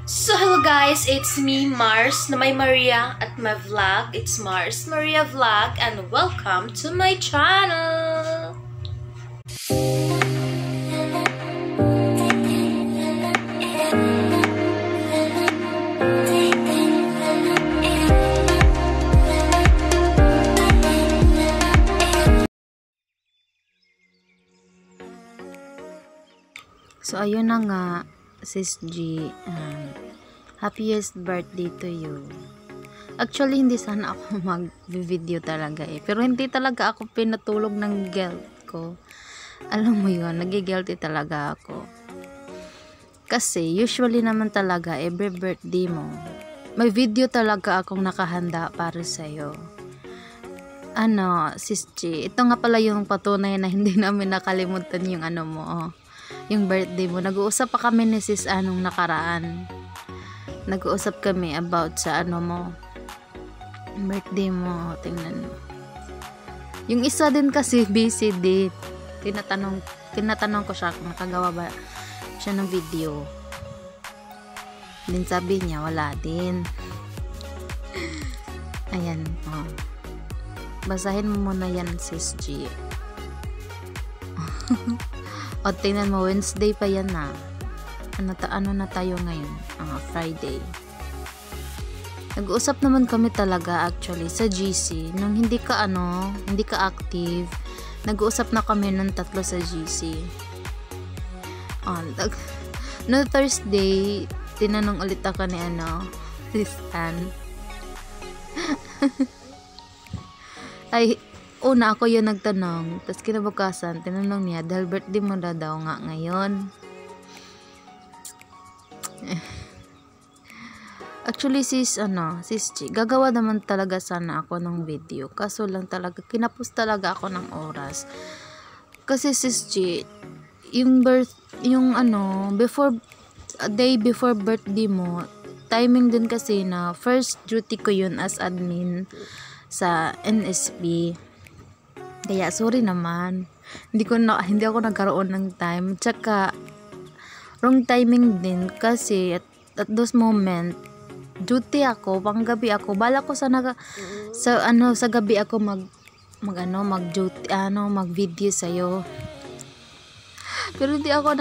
So hello guys, it's me Mars na may Maria at my vlog. It's Mars Maria Vlog and welcome to my channel. So ayun na nga, Sis G, happiest birthday to you. Actually, hindi sana ako mag-video talaga pero hindi talaga ako pinatulog ng guilt ko. Alam mo yun, nagigilty talaga ako. Kasi, usually naman talaga, every birthday mo, may video talaga akong nakahanda para sa'yo. Sis G, ito nga pala yung patunay na hindi namin nakalimutan yung yung birthday mo. Nag-uusap pa kami ni Sis Anong nakaraan. Nag-uusap kami about sa birthday mo. Tingnan mo. Yung isa din kasi busy din. Tinatanong ko siya kung nakagawa ba siya ng video. Din sabi niya wala din. Ayan, basahin mo muna yan, Sis G. O, tingnan mo, Wednesday pa yan na. Ano na tayo ngayon? Friday. Nag-uusap naman kami talaga actually sa GC. Nung hindi ka active, nag-uusap na kami ng tatlo sa GC. No Thursday, tinanong ulit ako ni Sis Ann. Ay, una ako yung nagtanong, tapos kinabukasan, tinanong niya, dahil birthday mo na daw nga ngayon. Actually, Sis G, gagawa naman talaga sana ako ng video. Kaso lang talaga, kinapos talaga ako ng oras. Kasi Sis G, a day before birthday mo, timing din kasi na first duty ko yun as admin sa NSB. Kaya sorry naman. Hindi ako nagkaroon ng time. Tsaka wrong timing din kasi at those moment duty ako, panggabi ako. Bala ko sa gabi ako mag-duty, mag-video sa'yo. Pero hindi ako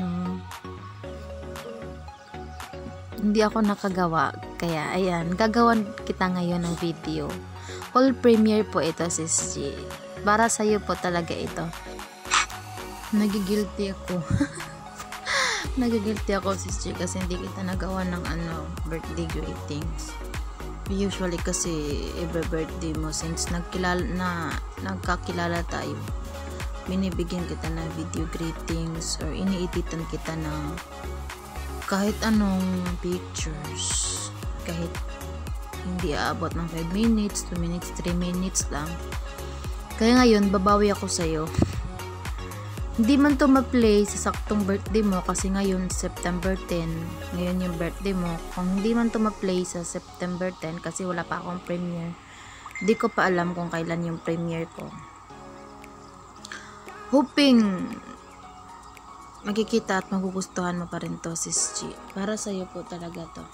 hindi ako nakagawa. Kaya ayan, gagawan kita ngayon ng video. Whole premiere po ito, Sis G. Para sa'yo po talaga ito. Nagigilty ako. Nagigilty ako, Sis G, kasi hindi kita nagawa ng birthday greetings. Usually kasi every birthday mo since nagkakilala tayo, binibigyan kita ng video greetings or iniititan kita ng kahit anong pictures. Kahit hindi aabot ng 5 minutes, 2 minutes, 3 minutes lang. Kaya ngayon, babawi ako sa'yo. Hindi man to ma-play sa saktong birthday mo kasi ngayon, September 10. Ngayon yung birthday mo. Kung hindi man to ma-play sa September 10 kasi wala pa akong premiere. Hindi ko pa alam kung kailan yung premiere ko. Hoping makikita at magugustuhan mo pa rin to, Sis G. Para sa'yo po talaga to.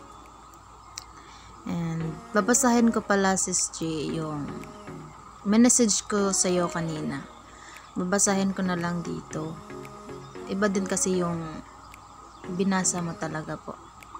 And babasahin ko pala, Sis G, yung message ko sa'yo kanina. Babasahin ko na lang dito. Iba din kasi yung binasa mo talaga po.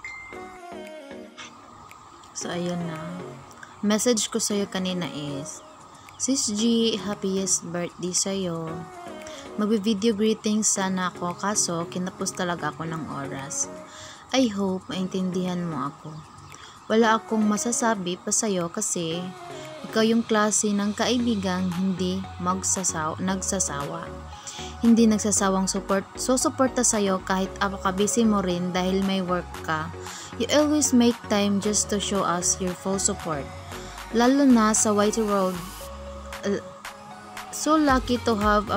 So, ayun na. Message ko sa'yo kanina is, Sis G, happiest birthday sa'yo. Magbi-video greetings sana ako kaso kinapos talaga ako ng oras. I hope maintindihan mo ako. Wala akong masasabi pa sa'yo kasi ikaw yung klase ng kaibigang hindi nagsasawa. Hindi nagsasawang susuporta sa'yo kahit apaka-busy mo rin dahil may work ka. You always make time just to show us your full support. Lalo na sa white world. So lucky to have a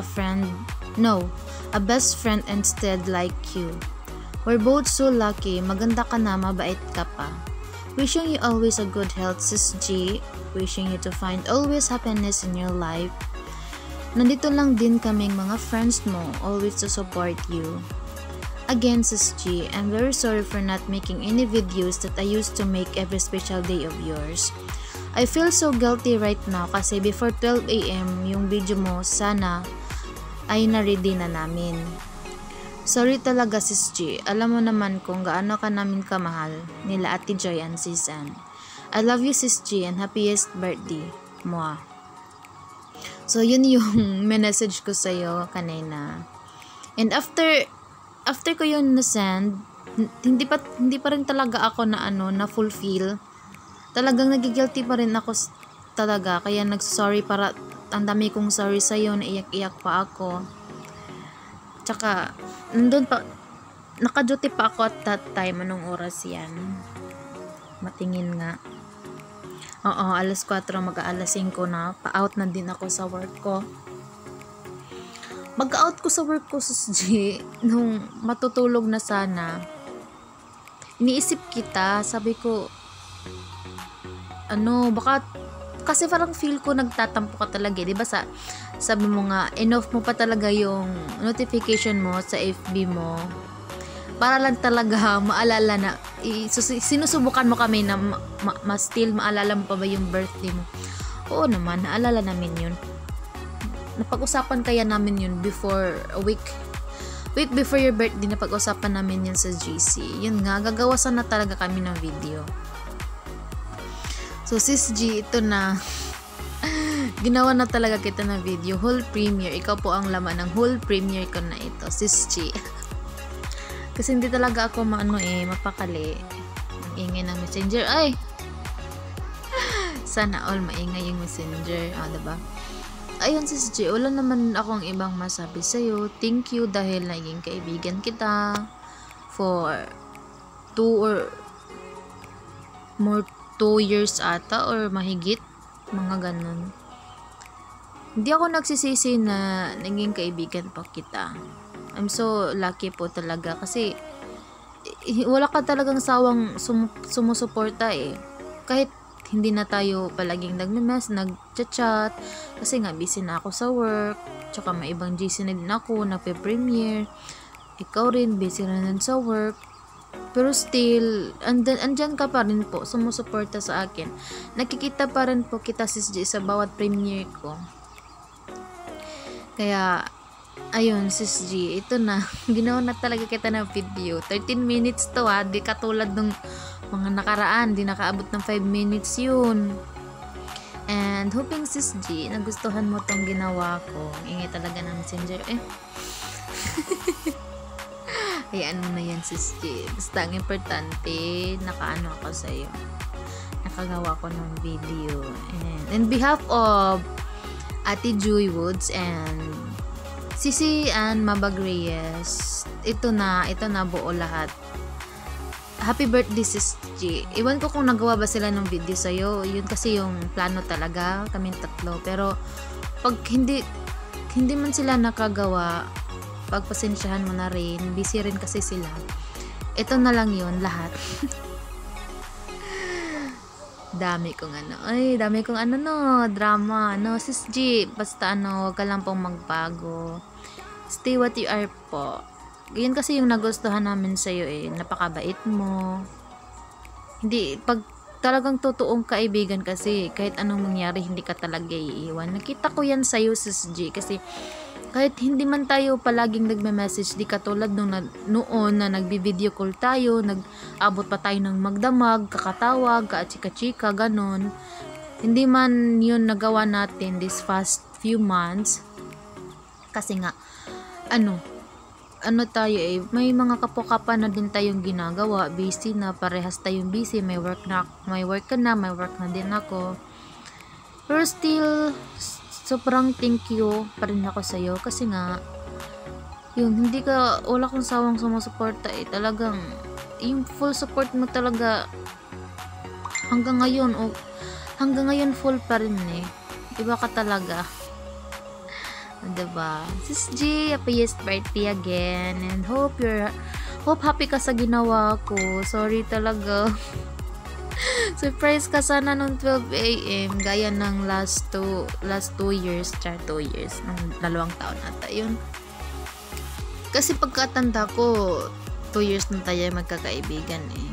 best friend instead like you. We're both so lucky. Maganda ka na, mabait ka pa. Wishing you always a good health, Sis G. Wishing you to find always happiness in your life. Nandito lang din kaming mga friends mo, always to support you. Again, Sis G, I'm very sorry for not making any videos that I used to make every special day of yours. I feel so guilty right now kasi before 12 AM yung video mo sana ay na-ready na namin. Sorry talaga, Sis G. Alam mo naman kung gaano ka namin kamahal nila Ate Joy and Sis Ann. I love you, Sis G, and happiest birthday. Mwah. So, yun yung message ko sa'yo kanina. And after ko yun na-send, hindi pa rin talaga ako na fulfill. Talagang nagigilty pa rin ako talaga. Kaya nag-sorry para ang dami kong sorry sa'yo, naiyak-iyak pa ako. Tsaka, nandun pa, naka-duty pa ako at that time. Anong oras yan? Matingin nga. Oo, alas 4, mag-aalas 5 na. Pa-out na din ako sa work ko. Mag-out ko sa work ko, Sis G, nung matutulog na sana. Iniisip kita, sabi ko, baka, kasi parang feel ko nagtatampo ka talaga, di ba? Sabi mo nga, enough mo pa talaga yung notification mo sa FB mo. Para lang talaga maalala na, sinusubukan mo kami na still maalala mo pa ba yung birthday mo. Oo naman, naalala namin yun. Napag-usapan kaya namin yun before a week before your birthday, napag-usapan namin yun sa GC. Yun nga, gagawasan na talaga kami ng video. So, Sis G, ito na. Ginawa na talaga kita ng video. Whole premiere. Ikaw po ang laman ng whole premiere ko na ito, Sis G. Kasi hindi talaga ako mapakali. Ang ingay ng messenger. Ay! Sana all maingay yung messenger. Diba? Ayun, Sis G, wala naman akong ibang masabi sa'yo. Thank you dahil naging kaibigan kita for 2 years ata or mahigit, mga ganun. Hindi ako nagsisisi na naging kaibigan pa kita. I'm so lucky po talaga kasi wala ka talagang sawang sumusuporta kahit hindi na tayo palaging nag-chat kasi nga busy na ako sa work, tsaka may ibang GC na din ako, nagpe-premiere, ikaw rin busy rin sa work, pero still andyan ka pa rin po, sumusuporta sa akin, nakikita pa rin po kita, Sis G, sa bawat premiere ko. Kaya ayun, Sis G, ito na. Ginawa na talaga kita ng video. 13 minutes to di katulad ng mga nakaraan, di nakaabot ng 5 minutes yun. And hoping, Sis G, nagustuhan mo tong ginawa ko. Ingay talaga ng messenger hayaan mo na yan, Sis G. Basta ang importante, nakaano ako sa'yo, nakagawa ko ng video. And in behalf of Ate Joy Woods and Sisi and Mabag Reyes, ito na buo lahat. Happy birthday, Sis G. Iwan ko kung nagawa ba sila ng video sa'yo. Yun kasi yung plano talaga, kaming tatlo. Pero pag hindi man sila nakagawa, pagpasensyahan mo na rin. Busy rin kasi sila. Ito na lang yun, lahat. dami kong drama, Sis G, basta wag ka lang pong magbago. Stay what you are po. Yun kasi yung nagustuhan namin sa'yo napakabait mo. Hindi, pag talagang totoong kaibigan kasi, kahit anong mangyari, hindi ka talaga iiwan. Nakita ko yan sa'yo, Sis G, kasi kahit hindi man tayo palaging nagme-message, di katulad noon na nagbi-video call tayo, nag-abot pa tayo ng magdamag, kakatawag, kaachika-chika, ganon. Hindi man yun nagawa natin this past few months. Kasi nga, tayo may mga kapwa-kapwa na din tayong ginagawa, busy na, parehas tayong busy, may work na din ako. Pero still, sobrang thank you pa rin ako sa'yo kasi nga, wala kong sawang sumusuporta talagang, yung full support mo talaga, hanggang ngayon full pa rin iba ka talaga. Diba? Sis G, happiest birthday again, and hope happy ka sa ginawa ko. Sorry talaga. Surprise ka sana nung 12 AM gaya ng last 2 years, 2 years, ng 2 taon ata yun. Kasi pagkatanda ko, 2 years na tayo magkakaibigan eh.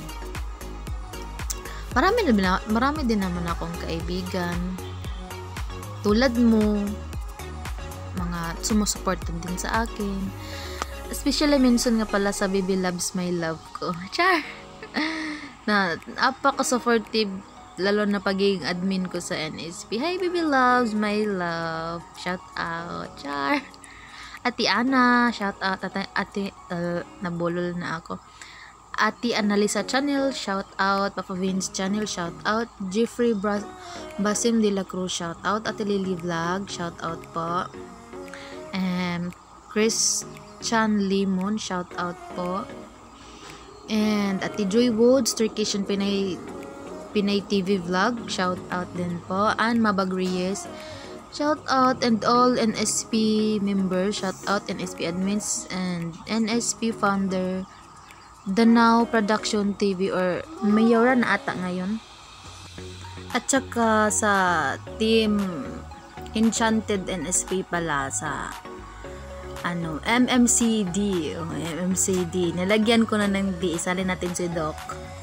Marami din naman akong kaibigan. Tulad mo, mga sumusuporta din sa akin. Especially minsan nga pala sa Baby Loves My Love ko. Char! Na napaka-supportive, lalo na pagiging admin ko sa NSP. Hi Baby Loves My Love! Shout out! Char! Ate Ana, shout out. Ate, nabulol na ako. Ate Analisa Channel, shout out. Papa Vince Channel, shout out. Jeffrey Basim de la Cruz, shout out. Ate Lily Vlog, shout out po. Chris Chan Limon, shout out po. And Ate Joy Woods, Turkish and Pinay TV Vlog, shout out din po. And Mabag Reyes, shout out. And all NSP members, shout out. NSP admins and NSP founder, Danau Production TV or Mayora na ata ngayon. At saka sa team Enchanted NSP pala sa MMCD. MMCD. Nalagyan ko na ng D. Isalin natin si Doc.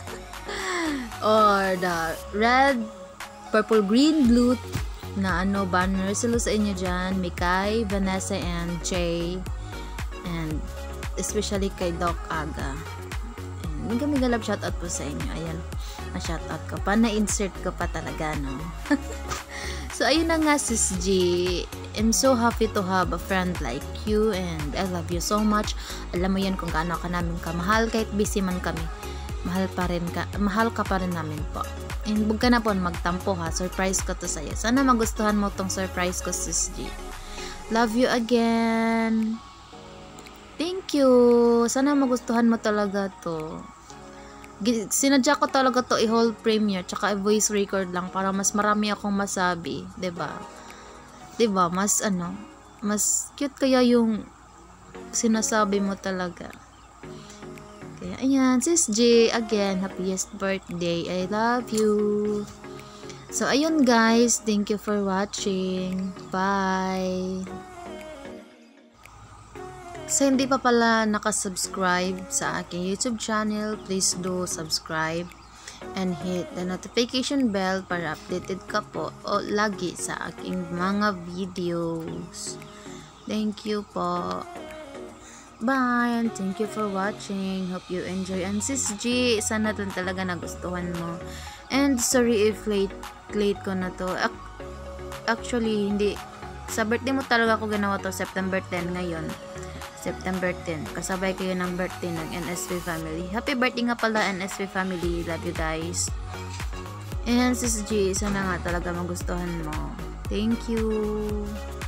Or the red, purple, green, blue na banner. Silo sa inyo dyan. Mikay, Vanessa, and Jay. And especially kay Doc Aga. And mega love shoutout po sa inyo. Ayan. Na-shoutout ko pa. Na-insert ko pa talaga, no? So, ayun na nga, Sis G. I'm so happy to have a friend like you and I love you so much. Alam mo yan kung gaano ka namin kamahal. Kahit busy man kami, mahal ka pa rin namin po. And huwag ka na po magtampo ha. Surprise ko to sa'yo. Sana magustuhan mo tong surprise ko, Sis G. Love you again. Thank you. Sana magustuhan mo talaga to. Sinadya ko talaga to i-whole premiere tsaka i-voice record lang para mas marami akong masabi, 'di ba? 'Di ba? Mas mas cute kaya yung sinasabi mo talaga. Kaya ayan, Sis J, again, happiest birthday. I love you. So ayun guys, thank you for watching. Bye. Sa hindi pa pala nakasubscribe sa aking YouTube channel, please do subscribe and hit the notification bell para updated ka po lagi sa aking mga videos. Thank you po. Bye and thank you for watching. Hope you enjoy. And Sis G, sana dun talaga nagustuhan mo. And sorry if late ko na to. Actually, hindi. Sa birthday mo talaga ako ginawa to, September 10 ngayon. September 10. Kasabay kayo ng birthday ng NSP family. Happy birthday nga pala, NSP family. Love you guys. And Sis G, sana nga talaga magustuhan mo. Thank you.